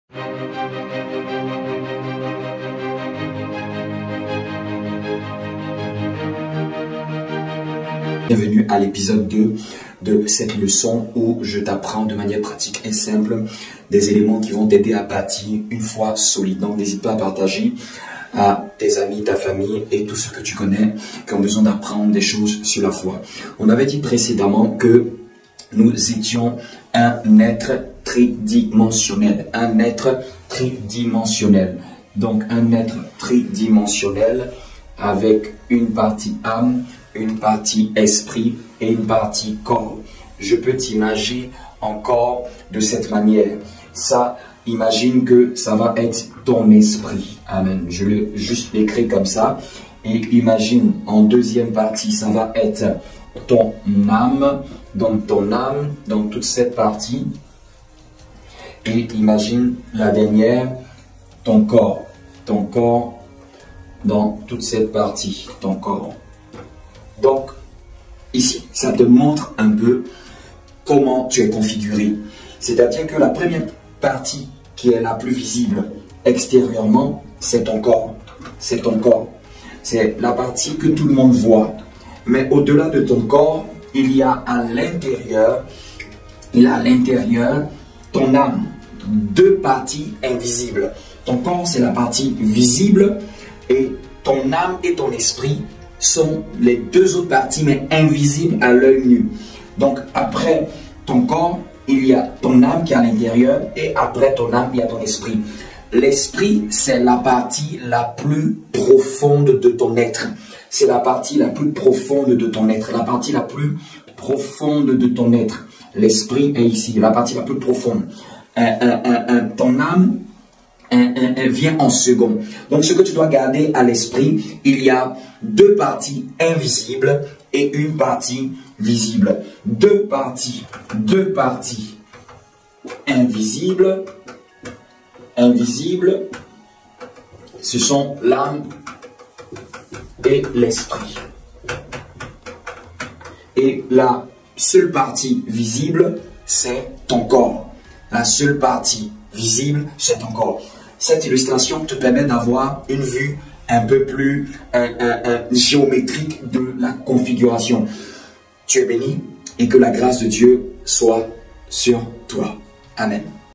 Bienvenue à l'épisode 2 de cette leçon où je t'apprends de manière pratique et simple des éléments qui vont t'aider à bâtir une foi solide. Donc n'hésite pas à partager à tes amis, ta famille et tous ceux que tu connais qui ont besoin d'apprendre des choses sur la foi. On avait dit précédemment que nous étions un être tridimensionnel. Un être tridimensionnel. Donc un être tridimensionnel avec une partie âme, une partie esprit et une partie corps. Je peux t'imaginer encore de cette manière. Ça, imagine que ça va être ton esprit. Amen. Je l'ai juste écrit comme ça. Et imagine en deuxième partie, ça va être ton âme. Donc ton âme, dans toute cette partie. Et imagine la dernière, ton corps. Ton corps dans toute cette partie. Ton corps. Donc, ici, ça te montre un peu comment tu es configuré. C'est-à-dire que la première partie qui est la plus visible extérieurement, c'est ton corps. C'est ton corps. C'est la partie que tout le monde voit. Mais au-delà de ton corps, il y a à l'intérieur, ton âme. Deux parties invisibles. Ton corps, c'est la partie visible et ton âme et ton esprit sont les deux autres parties, mais invisibles à l'œil nu. Donc, après ton corps, il y a ton âme qui est à l'intérieur, et après ton âme, il y a ton esprit. L'esprit, c'est la partie la plus profonde de ton être. C'est la partie la plus profonde de ton être. La partie la plus profonde de ton être. L'esprit est ici, la partie la plus profonde. Ton âme vient en second. Donc, ce que tu dois garder à l'esprit, il y a deux parties invisibles et une partie visible. Deux parties invisibles. Ce sont l'âme et l'esprit. Et la seule partie visible, c'est ton corps. La seule partie visible, c'est ton corps. Cette illustration te permet d'avoir une vue un peu plus géométrique de la configuration. Tu es béni et que la grâce de Dieu soit sur toi. Amen.